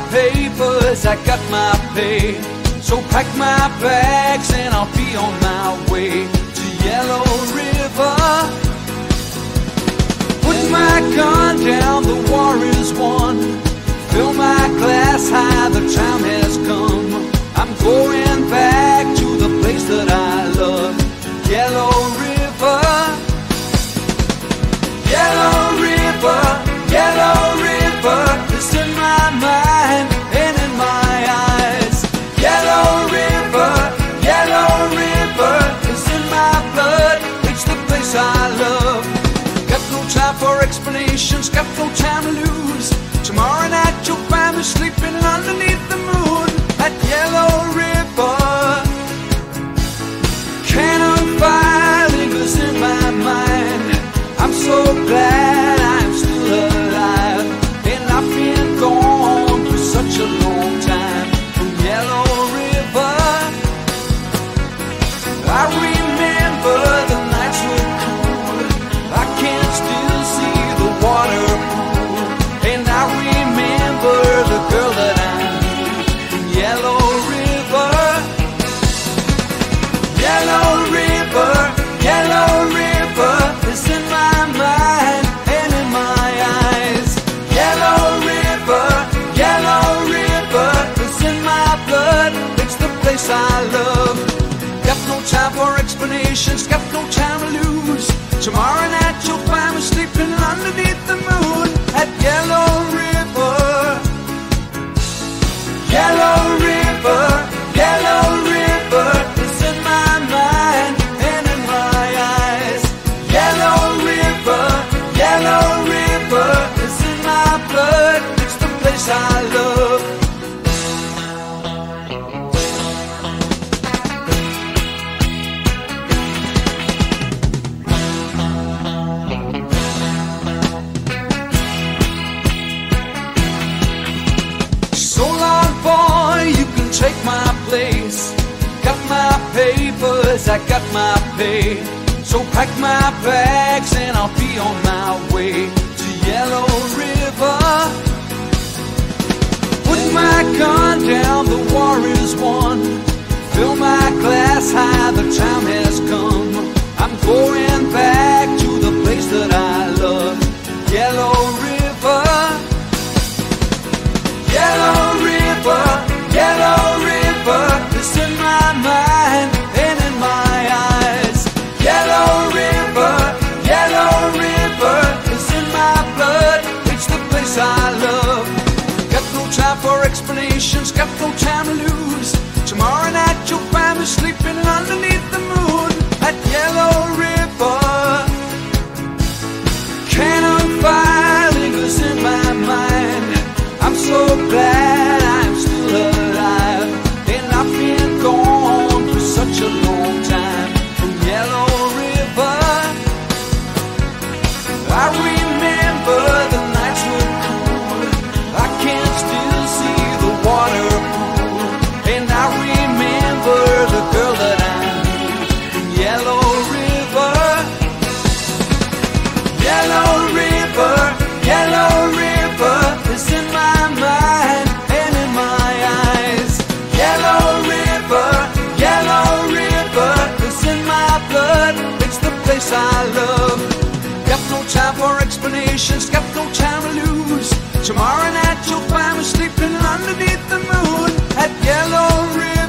papers, I got my pay. So pack my bags and I'll be on my way to Yellow River. Put my gun down, the war is won. Fill my glass high, the time has come. I'm going back to the place that I love, Yellow River. Yellow River, Yellow River is in my mind and in my eyes. Yellow River, Yellow River is in my blood. It's the place I love. Got no time for explanations, got no time to lose. Tomorrow night you'll find me sleeping underneath the moon at Yellow River. Cannon fire lingers in my mind. I'm so glad I'm still alive, and I've been gone for such a long time from Yellow River. I remember the nights were cool, I can still see the water pool, and I remember the girl that I knew from Yellow River. Yellow River, Yellow River is in my mind and in my eyes. Yellow River, Yellow River is in my blood. It's the place I love. Got no time for explanations, got no time to lose. Tomorrow night you'll find me sleeping underneath the moon at Yellow River. Yellow River, Yellow River is in my mind and in my eyes. Yellow River, Yellow River is in my blood. It's the place I love. So long, boy, you can take my place. Got my papers, I got my pay. So pack my bags and I'll be on my way to Yellow River. Put my gun down, the war is won. Fill my glass high, the time has come. I'm going back to the place that I love, Yellow River. Yellow River, Yellow River is in my mind and in my eyes. Yellow River, Yellow River is in my blood. It's the place I love. Got no time for explanations, got no time to lose. Tomorrow night you'll find me sleeping underneath the moon at Yellow River. Cannon fire lingers in my mind. I'm so glad I'm still alive, and I've been gone for such a long time from Yellow River. I remember the nights were cool, I can still see the water pool, and I remember the girl that I knew from Yellow River. Yellow River, Yellow River is in my mind and in my eyes. Yellow River, Yellow River is in my blood. It's the place I love. Got no time for explanations, got no time to lose. Tomorrow night you'll find me sleeping underneath the moon at Yellow River.